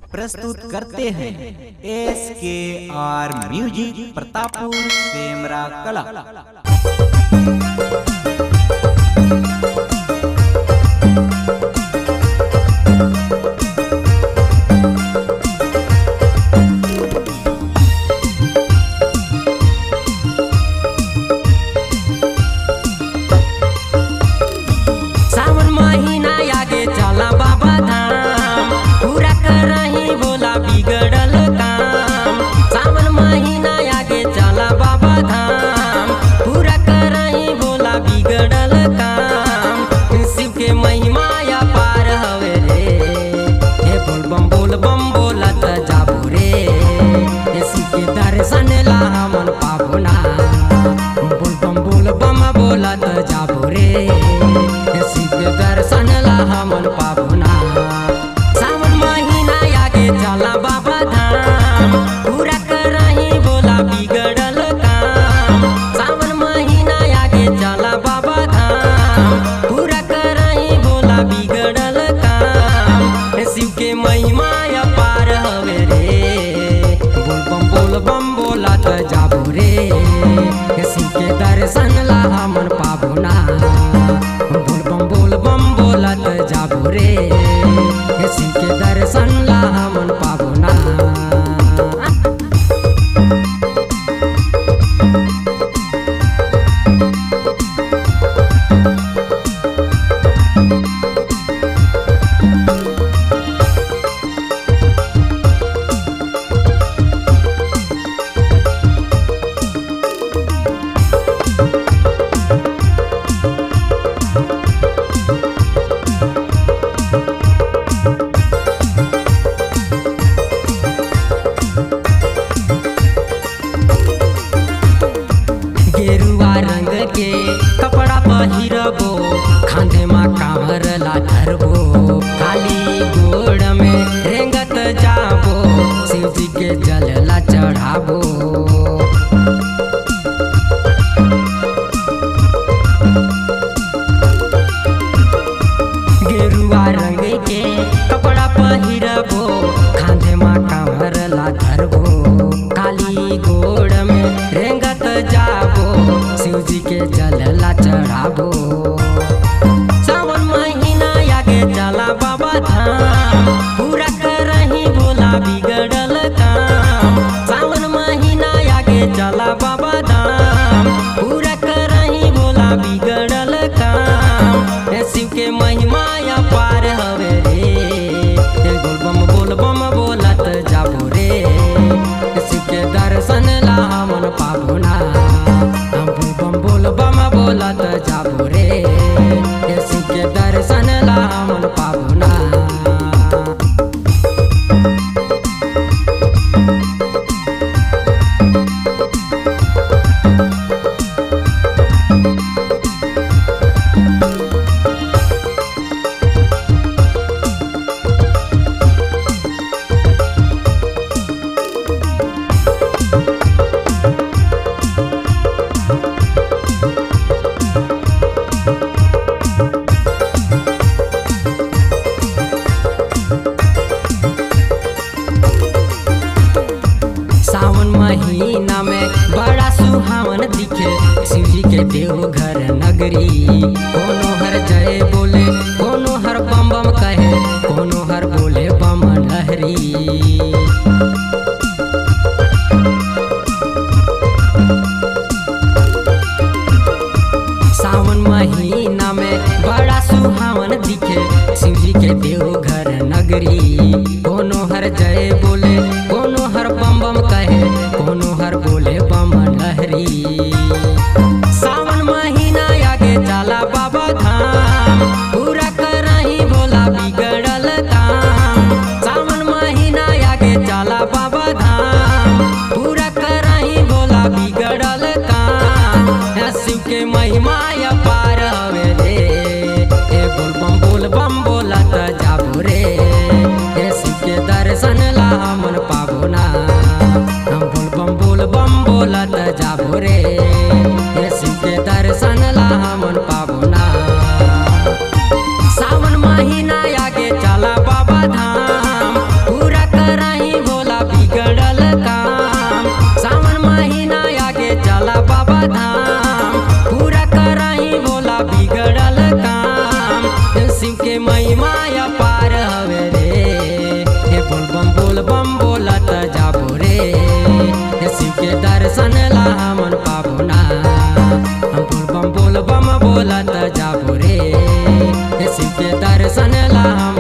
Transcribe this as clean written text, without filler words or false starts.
प्रस्तुत करते हैं SKR म्यूजिक प्रतापपुर सेमरा कला। जाबो रे शिव के दर्शन ला हमन पाबोना। सावन महीना आगे चला बाबा धाम, पूरा करही बोला बिगड़ल काम। सावन महीना आगे चला बाबा धाम, पूरा करही बोला बिगड़ल काम। शिव के महिमा अपार हवे रे, बोल बम बोला त जाबो रे शिव के दर्शन ला हमन पाबोना। बोल बम बोला त जाबो रे शिव के दर्शन ला हमन पाबोना। गेरुआ रंग के कपड़ा पहिरबो, खांधे मा कांवर ला धरबो, खाली गोड़ में रेंगत जाबो, शिव जी के जल ला चढ़ाबो। गेरुआ रंग के कपड़ा पहिरबो, खांधे मा कांवर ला धरबो, खाली गोड़ में रेंगत जाबो, शिव जी के जल ला चढ़ाबो। सावन महीना आगे चला बाबा धाम, पूरा करही बोला बिगड़ल काम। सावन महीना आगे चला बाबा धाम, पूरा करही बोला बिगड़ल काम। शिव के महिमा अपार हवे रे, बोल बम बोलत जाबो रे शिव के दर्शन ला हमन पाबोना। बोल बम बोलत जाबो रे शिव के दर्शन ला हमन पाबोना। सावन महीना में बड़ा सुहावन दिखे, शिव जी के देवघर नगरी। कोनो हर जय बोले, कोनो हर बम बम कहे, कोनो हर बोले बम लहरी। सावन महीना में बड़ा सुहावन दिखे, शिव जी के देवघर नगरी। कोनो हर जय बोले, कोनो हर बम बम कहे, कोनो हर बोले बम लहरी। सावन महीना आगे चला बाबा धाम, पूरा करही बोला बिगड़ल काम। सावन महीना आगे चला बाबा धाम, पूरा करही बोला बिगड़ल काम। शिव के महिमा अपार हवे रे, बोल बम बोलत जाबो रे शिव के दर्शन ला हमन पाबोना। बोल बम बोलत जाबो रे शिव के दर्शन ला हमन पाबोना। सावन महीना आगे चला बाबा धाम, पूरा के महिमा अपार हवे रे। हे बोल बम बोलत जाबो रे। हे शिव के दर्शन ला हमन पाबो ना। हम बोल बम बोलत जाबो रे। हे शिव के दर्शन ला हम